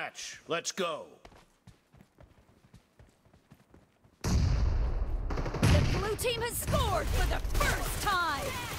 match. Let's go. The blue team has scored for the first time!